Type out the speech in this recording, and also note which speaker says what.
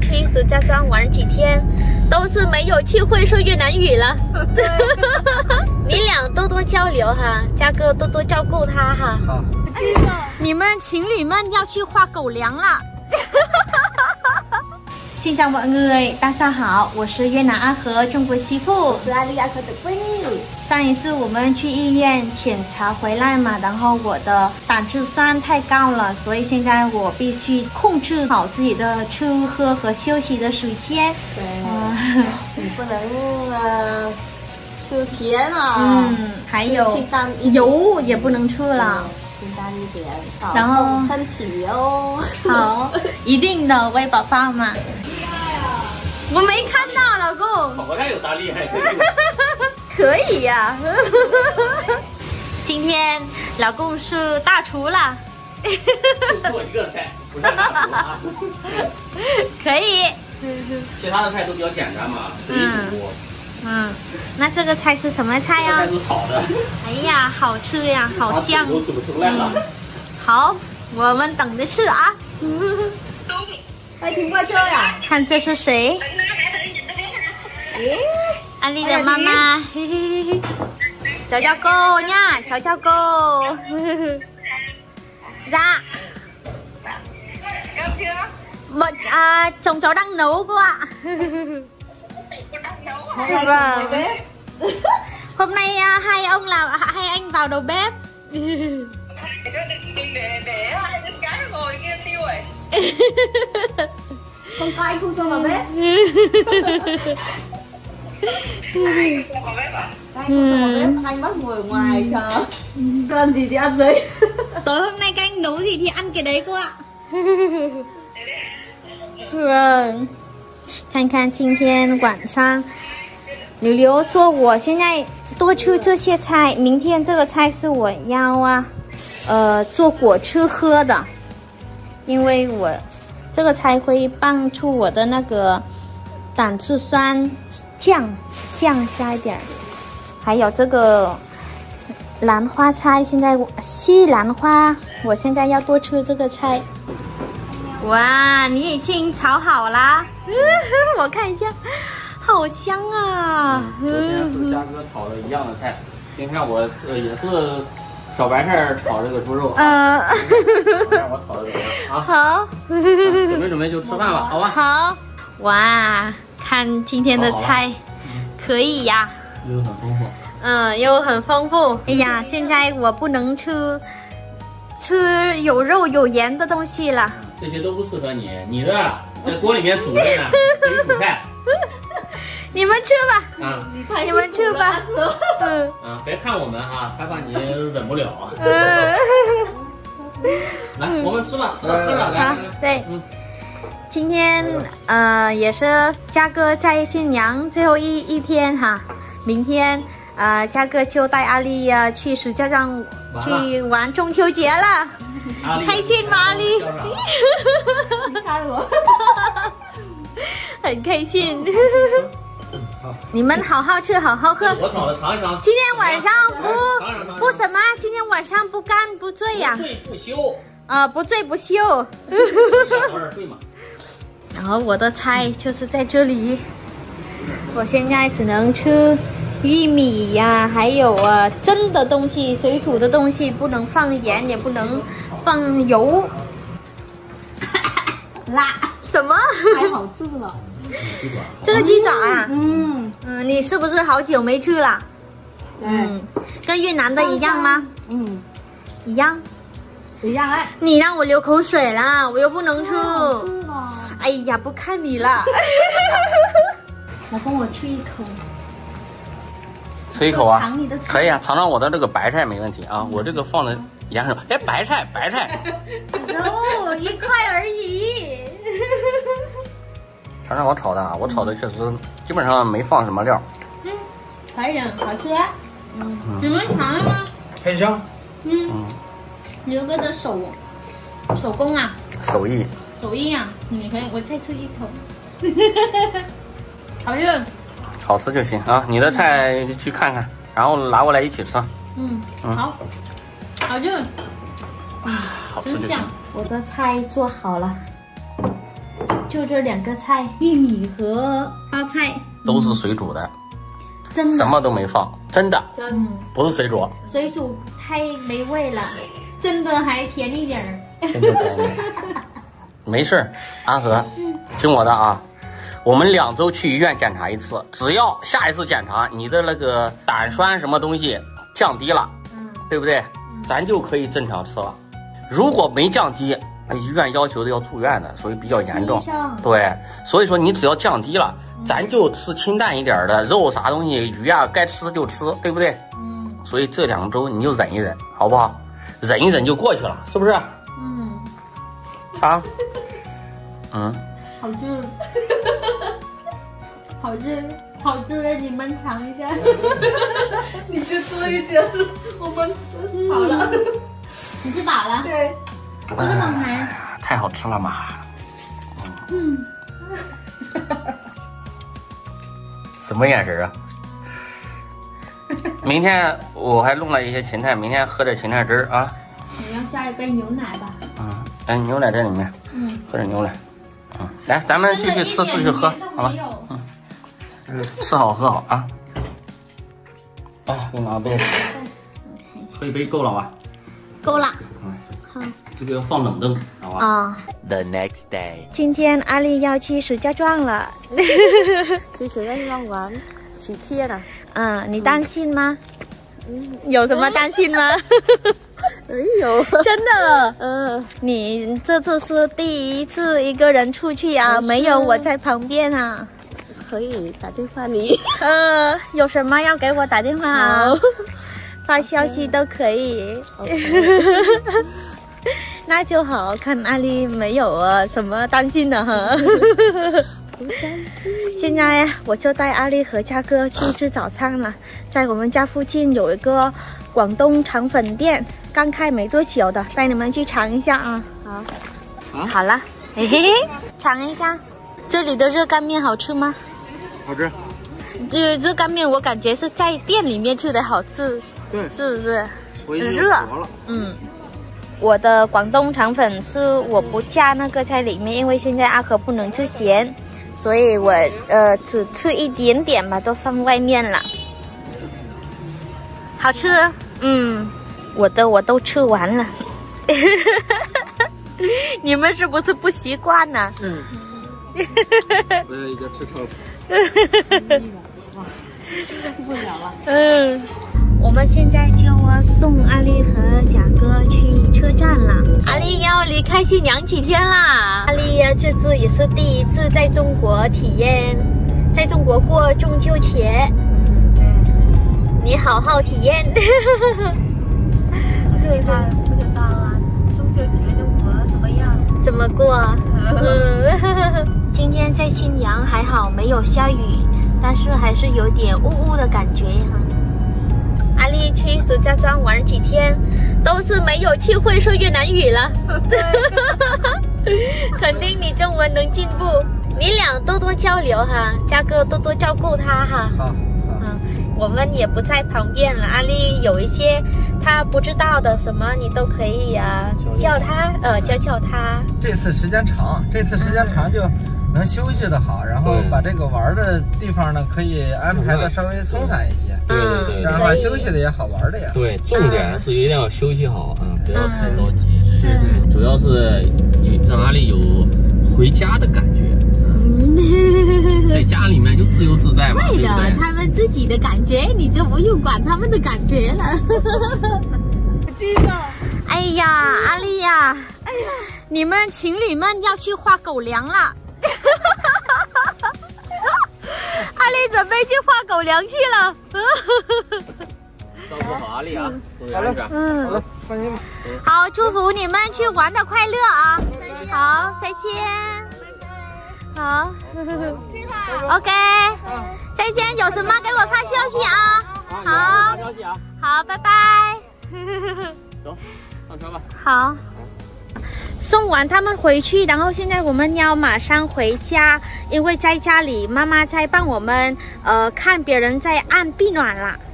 Speaker 1: 去石家庄玩几天，都是没有机会说越南语了。你俩多多交流哈，嘉哥多多照顾他哈。
Speaker 2: 好。
Speaker 1: 你们情侣们要去画狗粮了。
Speaker 3: Xin chào mọi người，大家好，我是越南阿和中国媳妇，
Speaker 1: 我是阿丽阿和的闺蜜。
Speaker 3: 上一次我们去医院检查回来嘛，然后我的胆汁酸太高了，所以现在我必须控制好自己的吃喝和休息的时间。
Speaker 1: 对，你不能吃甜啊，
Speaker 3: 还有
Speaker 1: 清淡一点
Speaker 3: 油也不能吃了。
Speaker 1: 清淡一点，
Speaker 3: 然后
Speaker 1: 身体哦。
Speaker 3: 好，一定的，喂宝宝嘛。我没看到，老公。
Speaker 2: 好像有啥厉害？
Speaker 3: 可以呀。今天老公是大厨了。
Speaker 2: 就做一个菜，不是大厨啊。
Speaker 3: 可以。
Speaker 2: 其他的菜都比较简单嘛，水煮。
Speaker 3: 那这个菜是什么菜呀？
Speaker 2: 这个菜是炒的。
Speaker 3: 哎呀，好吃呀，好香。
Speaker 2: 都煮出来了。
Speaker 3: 好，我们等着吃啊。
Speaker 1: 快停过车呀！
Speaker 3: 看这是谁？阿丽的妈妈。chào chào cô nha, chào chào cô. Dạ.
Speaker 4: Cơm chưa?
Speaker 3: Chồng cháu đang nấu cô ạ. Vâng. Hôm nay hai ông là hai anh vào đầu bếp.
Speaker 4: Đừng để hai đứa cái ngồi kia tiêu rồi.
Speaker 1: Không có anh không cho vào bếp.
Speaker 4: Ai không vào bếp à?
Speaker 1: Anh không cho vào bếp, anh bắt ngồi ở ngoài chờ. Cần gì thì ăn đấy.
Speaker 3: Tối hôm nay các anh nấu gì thì ăn cái đấy cô ạ. Vâng. 看看今天晚上，柳柳说我现在多吃这些菜，明天这个菜是我要做果汁喝的，因为我这个菜会帮助我的那个胆汁酸降下一点，还有这个兰花菜，现在西兰花，我现在要多吃这个菜。哇，你已经炒好啦！我看一下，好香啊！
Speaker 2: 昨天是嘉哥炒的一样的菜，今天我也是小白菜炒这个猪肉。我炒的这个啊。
Speaker 3: 好。
Speaker 2: 准备就吃饭吧，好吧？
Speaker 3: 好。哇，看今天的菜，可以呀。
Speaker 2: 又很丰富。
Speaker 3: 又很丰富。哎呀，现在我不能吃有肉有盐的东西了。
Speaker 2: 这些都不适合你，你的在锅里面煮的呢，水煮菜。
Speaker 3: 你们吃吧。
Speaker 2: 啊，
Speaker 3: 你们吃吧。
Speaker 2: 别看我们啊，害怕你忍不了。来，我们吃了，喝了，来。
Speaker 3: 对。今天也是嘉哥在新娘最后一天哈，明天嘉哥就带阿丽去石家庄去玩中秋节了。开心吗，阿丽？很开心。你们好好吃，好好喝。
Speaker 2: 我炒的尝一尝。
Speaker 3: 今天晚上不什么？今天晚上不干不醉呀？
Speaker 2: 不醉不休。
Speaker 3: 不醉不休。
Speaker 2: 早点睡嘛。
Speaker 3: 然后我的菜就是在这里，我现在只能吃玉米呀，还有蒸的东西、水煮的东西，不能放盐，也不能放油。辣？什么？
Speaker 1: 太好吃了。
Speaker 3: 这个鸡爪啊，你是不是好久没吃了？跟越南的一样吗？一样。
Speaker 1: 一样哎。
Speaker 3: 你让我流口水了，我又不能吃。哎呀，不看你了。老公，我吃一口。
Speaker 2: 吃一口啊？可以啊，尝尝我的这个白菜没问题啊，我这个放的盐很少。哎，白菜。
Speaker 3: 哦，1块而已。
Speaker 2: 尝尝我炒的啊，我炒的确实基本上没放什么料。
Speaker 3: 可以，好吃。你们尝了吗？
Speaker 2: 很香。
Speaker 3: 刘哥的手工啊。
Speaker 2: 手艺
Speaker 3: 啊，你可以，我再吃一口。好吃。
Speaker 2: 好吃就行啊，你的菜去看看，然后拿过来一起吃。
Speaker 3: 好，好吃。
Speaker 2: 好吃就行。
Speaker 1: 我的菜做好了。
Speaker 3: 就这2个菜，玉米和包菜，
Speaker 2: 都是水煮的，
Speaker 3: 真的
Speaker 2: 什么都没放，真的，不是水煮。
Speaker 3: 水煮太没味了，真的还甜一点儿。
Speaker 2: 真的甜一点。没事儿，阿和，听我的啊。我们2周去医院检查一次，只要下一次检查你的那个胆酸什么东西降低了，对不对？咱就可以正常吃了。如果没降低，医院要求的要住院的，所以比较严重。对，所以说你只要降低了，咱就吃清淡一点的肉啥东西，鱼啊该吃就吃，对不对？所以这2周你就忍一忍，好不好？忍一忍就过去了，是不是？啊？
Speaker 3: 好吃。好吃，好吃的，你们尝一下。
Speaker 5: 你就多一点，我们好了。
Speaker 3: 你吃饱了？
Speaker 5: 对。
Speaker 3: 这么甜，
Speaker 2: 太好吃了嘛！什么眼神啊？明天我还弄了一些芹菜，明天喝点芹菜汁儿啊。
Speaker 3: 你要加一杯牛奶吧？
Speaker 2: 牛奶在里面。喝点牛奶。来，咱们继续吃，继续喝，好吧？吃好喝好啊！给你拿个杯子，喝一杯够了吧？
Speaker 3: 够了。
Speaker 1: 好，
Speaker 2: 这个要放冷冻，好吧
Speaker 6: ？The next day，
Speaker 1: 今天阿丽要去石家庄了，
Speaker 5: 去石家庄玩7天了。
Speaker 1: 你担心吗？有什么担心吗？
Speaker 5: 没有，
Speaker 1: 真的。你这次是第1次一个人出去啊？没有我在旁边啊。
Speaker 5: 可以打电话你。
Speaker 1: 有什么要给我打电话啊？发消息都可以。那就好，看阿丽没有什么担心的哈。
Speaker 5: 不担心。
Speaker 1: 现在我就带阿丽和佳哥去吃早餐了，在我们家附近有一个广东肠粉店，刚开没多久的，带你们去尝一下啊。好了，嘿嘿，尝一下，这里的热干面好吃吗？
Speaker 2: 好吃。
Speaker 1: 这热干面我感觉是在店里面吃的好吃，
Speaker 2: 对，
Speaker 1: 是不是？
Speaker 2: 热。
Speaker 1: 我的广东肠粉是我不加那个在里面，因为现在阿和不能吃咸，所以我只吃一点点吧，都放外面了。好吃。我都吃完了。你们是不是不习惯呢？
Speaker 2: 我已经吃超了。
Speaker 5: 受不了了。
Speaker 1: 我们现在就送阿丽和贾哥去车站了。阿丽要离开新娘几天啦？阿丽这次也是第1次在中国体验，在中国过中秋节。你好好体验。
Speaker 5: 不知道啊，中秋节中国怎么样？
Speaker 1: 怎么过？今天在新娘还好没有下雨，但是还是有点雾雾的感觉哈。阿丽去石家庄玩几天，都是没有去会说越南语了。肯定你中文能进步，你俩多多交流哈，佳哥多多照顾他哈。
Speaker 2: 好。
Speaker 1: 我们也不在旁边了，阿丽有一些她不知道的什么，你都可以教他，教他。
Speaker 7: 这次时间长，就能休息的好，然后把这个玩的地方呢，可以安排的稍微松散一些。
Speaker 2: 对，
Speaker 7: 这样的话休息的也好，玩的也好。
Speaker 2: 对，重点是一定要休息好啊，不要太着急。是，主要是让阿丽有回家的感觉。在家里面就自由自在嘛，对的，
Speaker 1: 他们自己的感觉，你就不用管他们的感觉了。哎呀，阿丽呀，你们情侣们要去画狗粮了。阿丽准备去画狗粮去了。
Speaker 2: 照顾好阿丽啊，好了，
Speaker 7: 好了，放心吧。
Speaker 1: 好，祝福你们去玩的快乐啊！好，再见。好 ，OK， 再见。有什么给我发消息啊？好，
Speaker 2: 发消息啊。
Speaker 1: 好，拜拜。
Speaker 2: 走，上车吧。
Speaker 1: 好。送完他们回去，然后现在我们要马上回家，因为在家里妈妈在帮我们看别人在按避暖了。